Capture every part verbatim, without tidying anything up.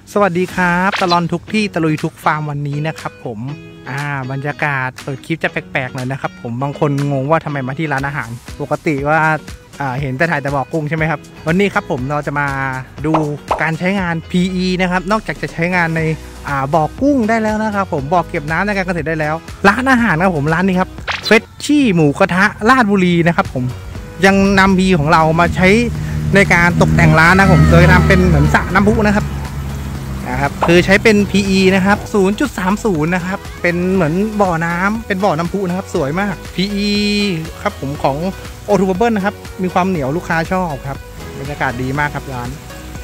สวัสดีครับตลอดทุกที่ตะลุยทุกฟาร์มวันนี้นะครับผมอ่าบรรยากาศเปิดคลิปจะแปลกๆหน่อยนะครับผมบางคนงงว่าทำไมมาที่ร้านอาหารปกติว่าอ่าเห็นแต่ถ่ายแต่บ่อกุ้งใช่ไหมครับวันนี้ครับผมเราจะมาดูการใช้งาน พี อี นะครับนอกจากจะใช้งานในอ่าบ่อกุ้งได้แล้วนะครับผมบ่อเก็บน้ำในการเกษตรได้แล้วร้านอาหารครับผมร้านนี้ครับเฟชชี่หมูกระทะราชบุรีนะครับผมยังนำ พี อี ของเรามาใช้ในการตกแต่งร้านนะผมโดยทำเป็นเหมือนสระน้ำพุนะครับนะครับคือใช้เป็น พี อี นะครับ ศูนย์จุดสามศูนย์ นะครับเป็นเหมือนบ่อน้ำเป็นบ่อน้ำพุนะครับสวยมาก พี อี ครับผมของ โอ ทู Bubble นะครับมีความเหนียวลูกค้าชอบครับบรรยากาศดีมากครับร้าน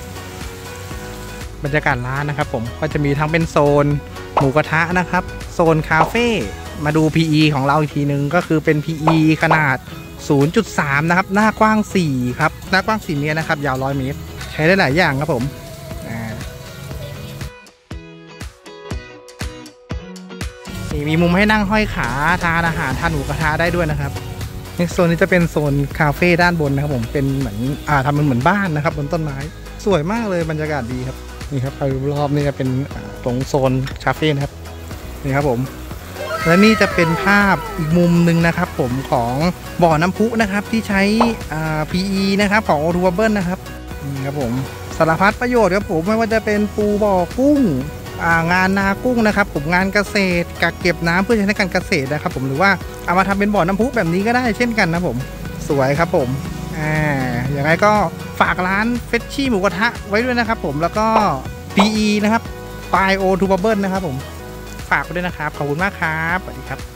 บรรยากาศร้านนะครับผมก็จะมีทั้งเป็นโซนหมูกระทะนะครับโซนคาเฟ่มาดู พี อี ของเราอีกทีนึงก็คือเป็น พี อี ขนาด ศูนย์จุดสาม นะครับหน้ากว้างสี่ครับหน้ากว้างสี่เมตรนะครับยาวหนึ่งร้อยเมตรใช้ได้หลายอย่างครับผมมีมุมให้นั่งห้อยขาทานอาหารทานหมูกระทะได้ด้วยนะครับในโซนนี้จะเป็นโซนคาเฟ่ด้านบนนะครับผมเป็นเหมือนอ่าทำเป็นเหมือนบ้านนะครับบนต้นไม้สวยมากเลยบรรยากาศดีครับนี่ครับไปรอบนี่จะเป็นตรงโซนคาเฟ่นะครับนี่ครับผมและนี่จะเป็นภาพอีกมุมหนึ่งนะครับผมของบ่อน้ำพุนะครับที่ใช้อ่า พี อี นะครับของ โอ ทู Bubble นะครับนี่ครับผมสารพัดประโยชน์ครับผมไม่ว่าจะเป็นปูบ่อกุ้งงานนากุ้งนะครับผมงานเกษตรกักเก็บน้ำเพื่อใช้ในการเกษตรนะครับผมหรือว่าเอามาทำเป็นบ่อน้ำพุแบบนี้ก็ได้เช่นกันนะผมสวยครับผมอ่าอย่างไรก็ฝากร้านเฟชชี่หมูกระทะไว้ด้วยนะครับผมแล้วก็ พี อี นะครับปาย โอ ทู Bubble นะครับผมฝากไปด้วยนะครับขอบคุณมากครับสวัสดีครับ